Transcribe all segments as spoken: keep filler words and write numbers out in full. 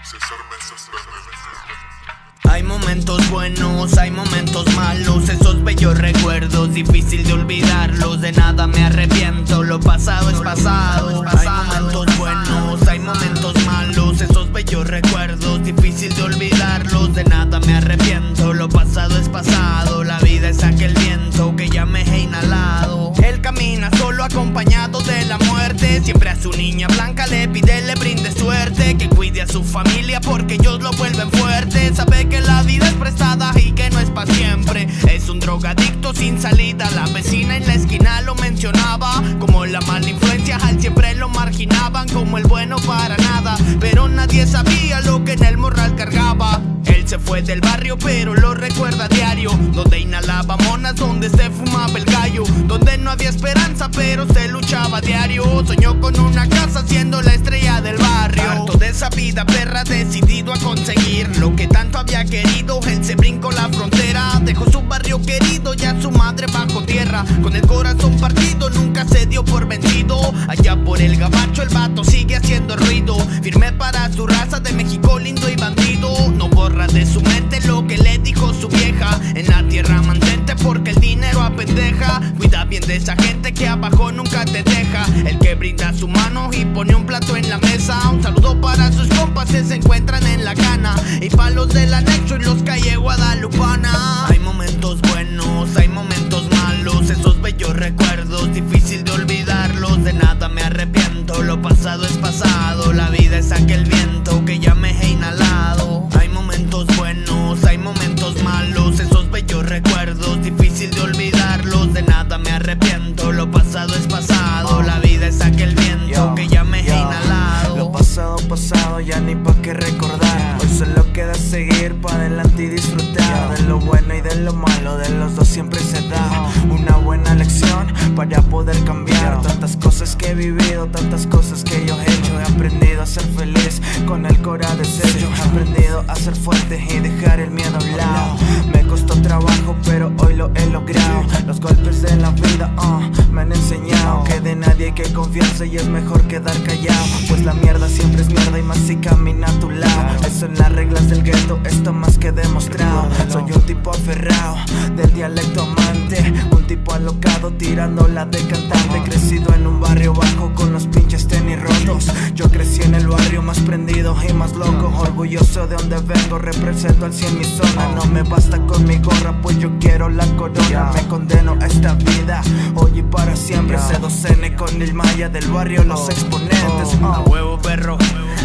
Hay momentos buenos, hay momentos malos, esos bellos recuerdos, difícil de olvidarlos, de nada me arrepiento, lo pasado es pasado. Hay momentos buenos, hay momentos malos, esos bellos recuerdos, difícil de olvidarlos, de nada me arrepiento, lo pasado es pasado. La vida es aquel viento que ya me he inhalado. Él camina solo acompañado de la muerte, siempre a su niña blanca le pide le brinde suerte, que cuide a su familia porque ellos lo vuelven fuerte. Sabe que la vida es prestada y que no es para siempre. Es un drogadicto sin salida, la vecina en la esquina lo mencionaba como la mala influencia, al siempre lo marginaban como el bueno para nada, pero nadie sabía lo que en el morral cargaba. Él se fue del barrio pero lo recuerda a diario, donde inhalaba monas, donde se fumaba el gallo, donde no había esperanza pero se luchaba a diario. Soñó con una casa siendo la estrella del barrio. Harto de esa vida perra, decidido a conseguir lo que tanto había querido, él se brincó la frontera, dejó su barrio querido y a su madre bajo tierra. Con el corazón partido nunca se dio por vencido, allá por el gabacho el vato sigue haciendo ruido, firme para su raza de México lindo y bandido. No borra de su mente lo que le dijo su vieja, en la tierra mantente porque el dinero apendeja. Cuida bien de esa gente que abajo nunca te deja, el que brinda su mano y pone un plato en la mesa. Un saludo para sus compas que se encuentran en la cana, y para los del anexo y los calle guadalupana. Hay momentos buenos, hay momentos malos, esos bellos recuerdos, difícil de olvidarlos, de nada me arrepiento, lo pasado es pasado. La vida es aquel viento que ya me he inhalado. Hay momentos buenos, hay momentos malos, esos bellos recuerdos, difícil de olvidarlos, de nada me arrepiento, lo pasado es pasado. La vida es aquel viento yo, que ya me yo, he inhalado. Lo pasado, pasado, ya ni pa' qué recordar. Hoy solo queda seguir pa' adelante y disfrutar de lo bueno y de lo malo, de los dos siempre se da una buena lección para poder cambiar. Tantas cosas que he vivido, tantas cosas que yo he hecho, he aprendido a ser feliz con el cora de sello, he aprendido a ser fuerte y dejar el miedo a un lado. Me costó trabajo pero hoy lo he logrado. Los golpes de la vida uh, me han enseñado que de nadie hay que confiarse y es mejor quedar callado, pues la mierda siempre es mierda y más si camina a tu lado. Eso en las reglas del gueto está más que demostrado. Soy un tipo aferrado del dialecto amante, un tipo alocado tirándola de cantante, crecido en un barrio bajo con los pinches tenis rotos. Yo crecí en el barrio más prendido y más loco, orgulloso de donde vengo, represento al cien mi zona. No me basta con mi gorra pues yo quiero la corona, me condeno a esta vida hoy y para siempre. C dos N con Lil Maya del barrio los exponentes. A huevo perro,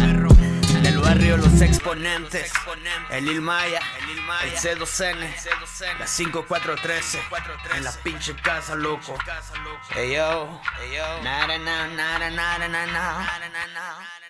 del barrio los exponentes, el Lil Maya, el C dos N, la cinco cuatro trece, en la pinche casa loco. Ey yo, nada, nada, nada, nada, nada.